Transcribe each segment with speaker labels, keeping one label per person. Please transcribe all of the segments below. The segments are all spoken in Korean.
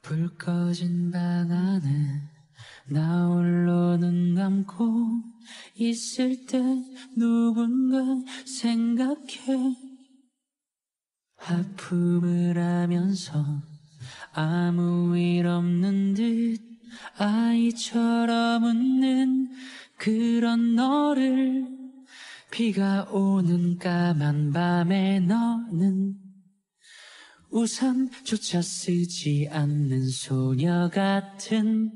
Speaker 1: 불 꺼진 방 안에 나 홀로 눈 감고 있을 때 누군가 생각해. 하품을 하면서 아무 일 없는 듯 아이처럼 웃는 그런 너를, 비가 오는 까만 밤에 너는 우산조차 쓰지 않는 소녀 같은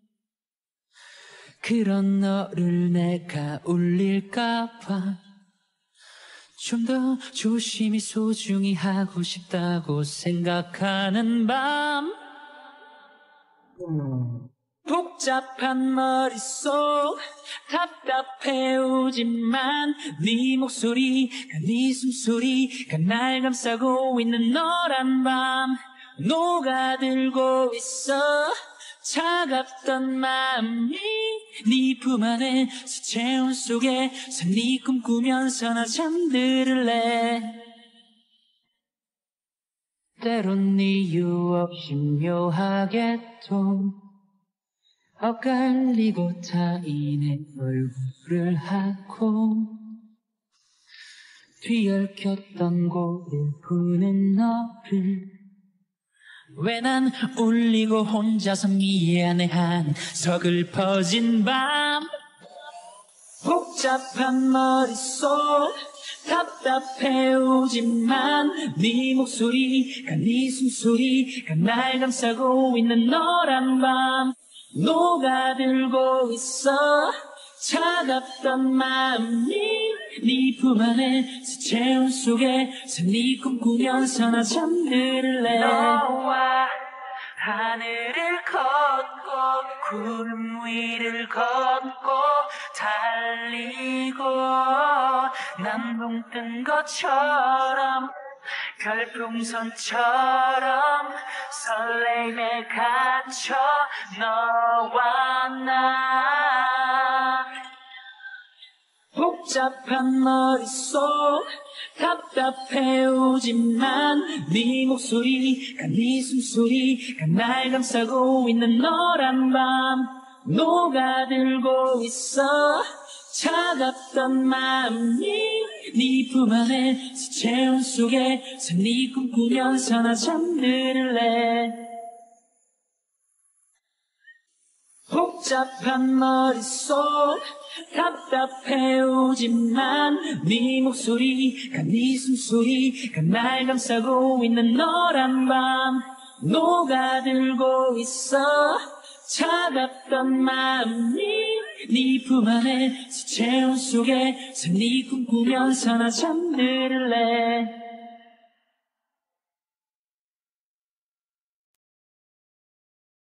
Speaker 1: 그런 너를 내가 울릴까봐 좀 더 조심히 소중히 하고 싶다고 생각하는 밤. 복잡한 머릿속 답답해 오지만 네 목소리가 네 숨소리가 날 감싸고 있는 너란 밤 녹아들고 있어. 차갑던 마음이 네 품 안에 수채원 속에서 네 꿈꾸면서 나 잠들을래. 때론 이유 없이 묘하게 또 엇갈리고 타인의 얼굴을 하고 뒤얽혔던 고를 푸는 너를 왜 난 울리고 혼자서 미안해하는 서글퍼진 밤. 복잡한 머릿속 답답해 오지만 네 목소리가 네 숨소리가 날 감싸고 있는 너란 밤 녹아들고 있어. 차갑던 마음이 네 품 안에 수채원 속에서 네 꿈꾸면서 나 잠들을래. 너와 하늘을 걷고 구름 위를 걷고 달리고 남봉 뜬 것처럼 별풍선처럼 설레임에 갇혀 너와 나. 복잡한 머릿속 답답해 오지만 네 목소리가 네 숨소리가 날 감싸고 있는 너란 밤 녹아들고 있어. 차갑던 마음이 네 품 안에 수채원 속에서 네 꿈꾸면서 나 잠들을래. 복잡한 머릿속 답답해 오지만 네 목소리가 네 숨소리가 날 감싸고 있는 너란 밤 녹아들고 있어. 차갑던 마음이 네 품 안에 수채원 속에서 네 꿈꾸면서 나 잠들을래.